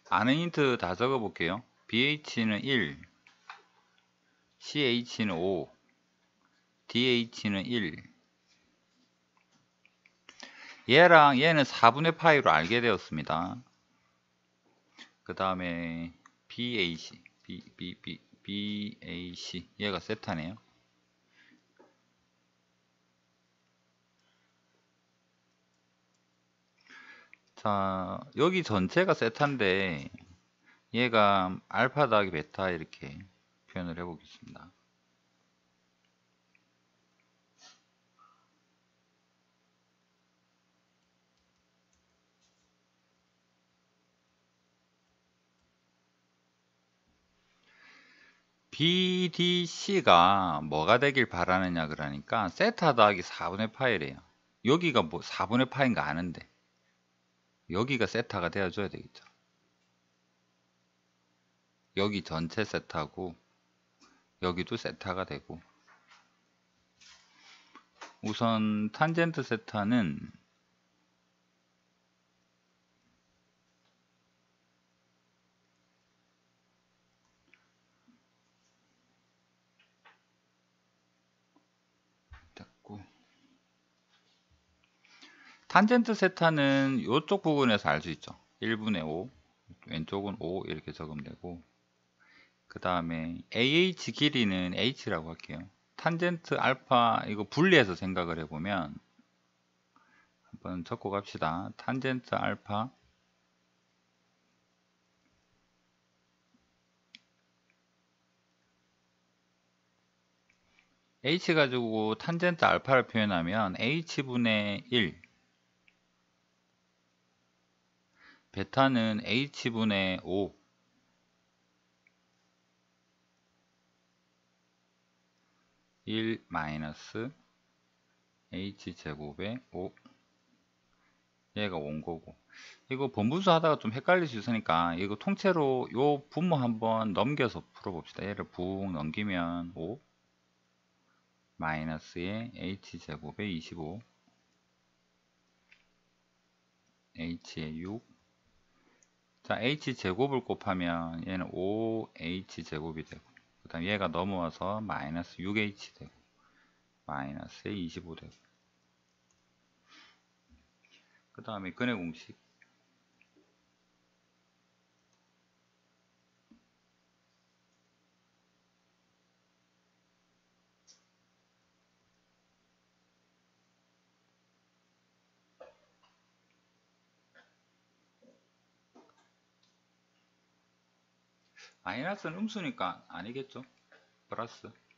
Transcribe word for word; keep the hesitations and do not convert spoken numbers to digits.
아는 힌트 다 적어 볼게요. 비에이치는 일, 씨에이치는 오, 디에이치는 일. 얘랑 얘는 사분의 파이로 알게 되었습니다. 그 다음에 비에이씨, B, B, B, 비에이씨 얘가 세타네요. 자, 여기 전체가 세타인데 얘가 알파 더하기 베타 이렇게 표현을 해 보겠습니다. 비디씨가 뭐가 되길 바라느냐 그러니까 세타 더하기 사분의 파이래요. 여기가 뭐 사분의 파인가 아는데 여기가 세타가 되어줘야 되겠죠. 여기 전체 세타고 여기도 세타가 되고, 우선 탄젠트 세타는 됐고, 탄젠트 세타는 이쪽 부분에서 알 수 있죠. 일분의 오, 왼쪽은 오 이렇게 적으면 되고, 그 다음에 에이에이치 길이는 h라고 할게요. 탄젠트 알파 이거 분리해서 생각을 해보면 한번 적고 갑시다. 탄젠트 알파 h 가지고 탄젠트 알파를 표현하면 h분의 일, 베타는 h분의 오, 일 마이너스 h제곱의 오, 얘가 온 거고, 이거 번분수 하다가 좀 헷갈릴 수 있으니까 이거 통째로 요 분모 한번 넘겨서 풀어봅시다. 얘를 붕 넘기면 오 마이너스의 h제곱의 이십오, h의 육, 자 h제곱을 곱하면 얘는 오 에이치제곱이 되고, 그 다음 얘가 넘어와서 마이너스 육 에이치 되고 마이너스의 이십오 되고, 그 다음에 근의 공식 마이너스는 음수니까 아니겠죠? 플러스